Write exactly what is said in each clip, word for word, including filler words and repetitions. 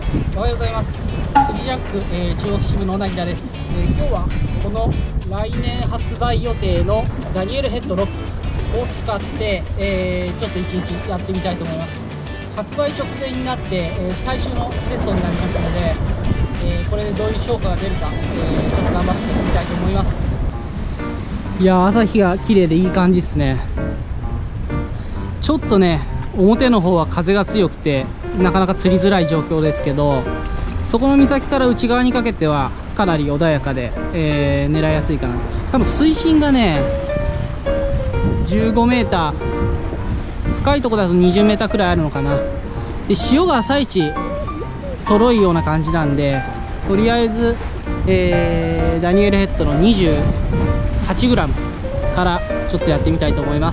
おはようございます。釣りジャック、えー、中国支部の小田切です。えー、今日はこの来年発売予定のダニエルヘッドロックを使って、えー、ちょっと一日やってみたいと思います。発売直前になって、えー、最終のテストになりますので、えー、これでどういう評価が出るか、えー、ちょっと頑張ってみたいと思います。いやー、朝日が綺麗でいい感じですね。ちょっとね、表の方は風が強くてなかなか釣りづらい状況ですけど、そこの岬から内側にかけてはかなり穏やかで、えー、狙いやすいかな。多分水深がねじゅうごメーター、深いところだとにじゅうメーターくらいあるのかな。で潮が朝一とろいような感じなんで、とりあえず、えー、ダニエルヘッドの にじゅうはちグラム からちょっとやってみたいと思います。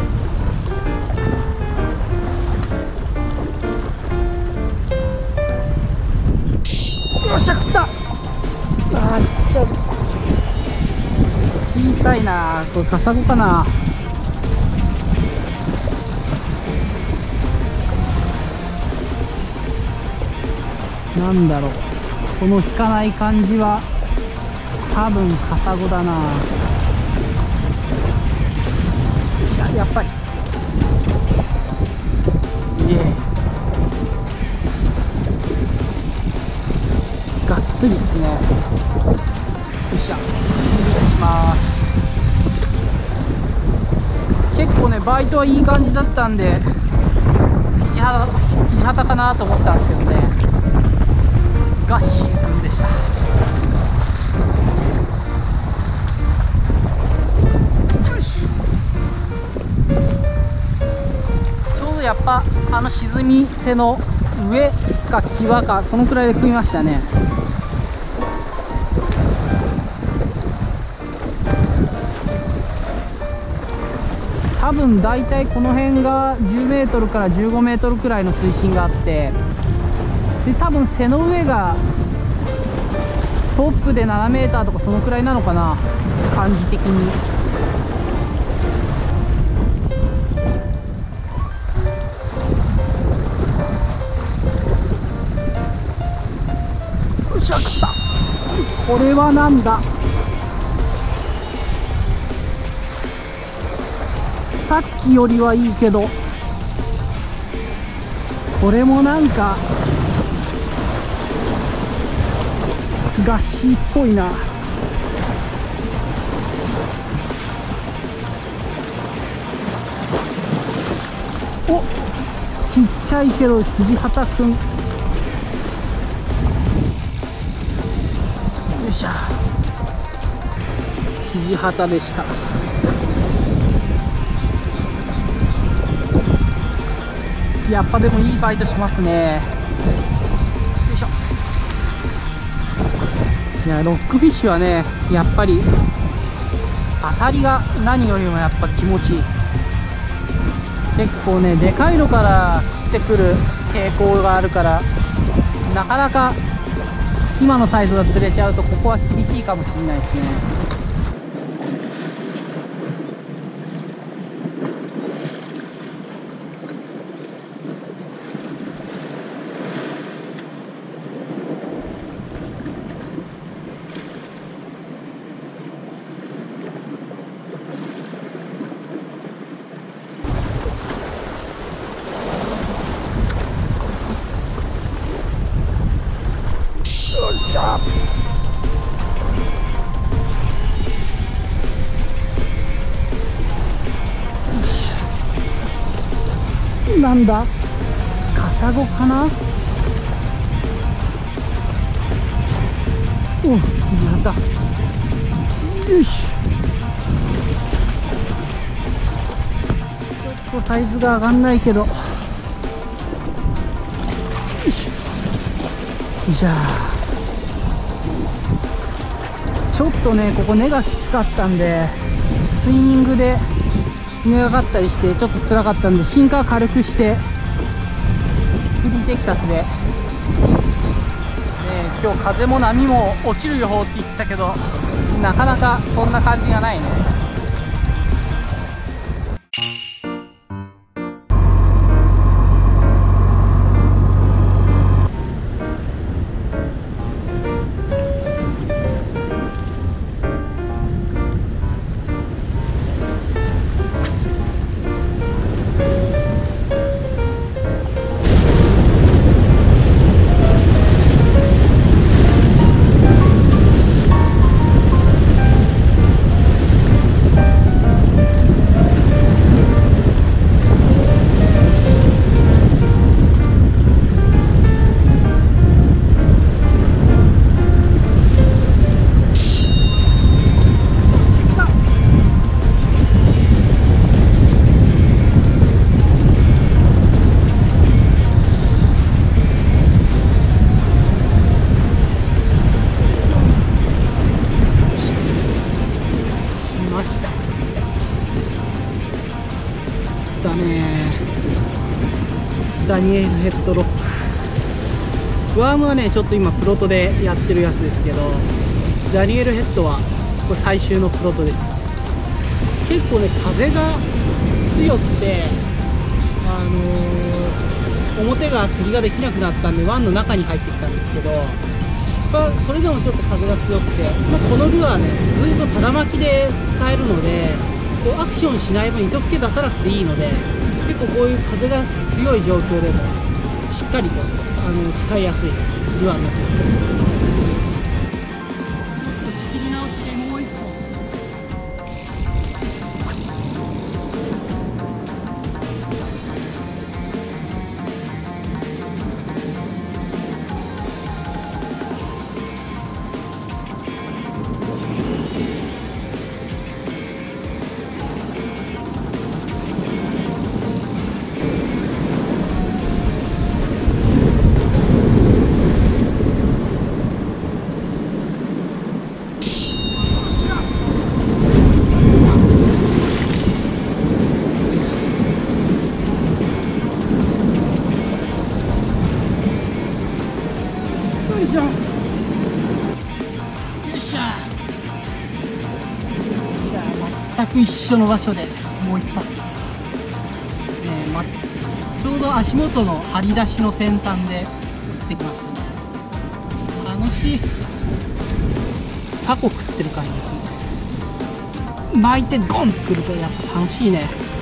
よっしゃ、食った。あー、ちっちゃい、小さいな。これカサゴかな。なんだろう、この引かない感じは多分カサゴだな。よっしゃ、やっぱりイエーイ、がっつりですね。よっしゃ、お願いします。結構ねバイトはいい感じだったんで、肘旗肘旗かなと思ったんですけどね、ガッシー君でした。よし、ちょうどやっぱあの沈み背の上か際かそのくらいで食いましたね。多分だいたいこの辺がじゅうメートルからじゅうごメートルくらいの水深があって、で多分背の上がトップでななメーターとかそのくらいなのかな、感じ的に。よっしゃ、食った。これはなんだ。さっきよりはいいけど、これもなんかガッシーっぽいな。お、ちっちゃいけど肘旗くん。よいしょ、肘旗でした。やっぱでもいいバイトしますね。よいしょ。いや、ロックフィッシュはねやっぱり当たりが何よりもやっぱ気持ちいい。結構ねでかいのから食ってくる傾向があるから、なかなか今のサイズが釣れちゃうとここは厳しいかもしれないですね。よいしょ。なんだ、カサゴかな。お、やった。よし、ちょっとサイズが上がんないけど、よし、よいしょ。ちょっとねここ根がきつかったんで、スイミングで根がかったりしてちょっと辛かったんで、シンカー軽くしてフリーテキサスで、ね、今日風も波も落ちる予報って言ってたけど、なかなかそんな感じがないね。 ニエルヘッドロック。ワームはねちょっと今プロトでやってるやつですけど、ダニエルヘッドはこれ最終のプロトです。結構ね風が強くて、あのー、表が釣りができなくなったんで湾の中に入ってきたんですけど、まあ、それでもちょっと風が強くて、まあ、このルアーねずっとただ巻きで使えるので、こうアクションしない分糸吹き出さなくていいので、結構こういう風が強い状況でもしっかりとあの使いやすいルアーになっています。仕切り直しでもう一本。よいしょよいしょ。じゃあ全く一緒の場所でもう一発、ねま、ちょうど足元の張り出しの先端で打ってきましたね。楽しい。タコ食ってる感じですね。巻いてゴンってくるとやっぱ楽しいね。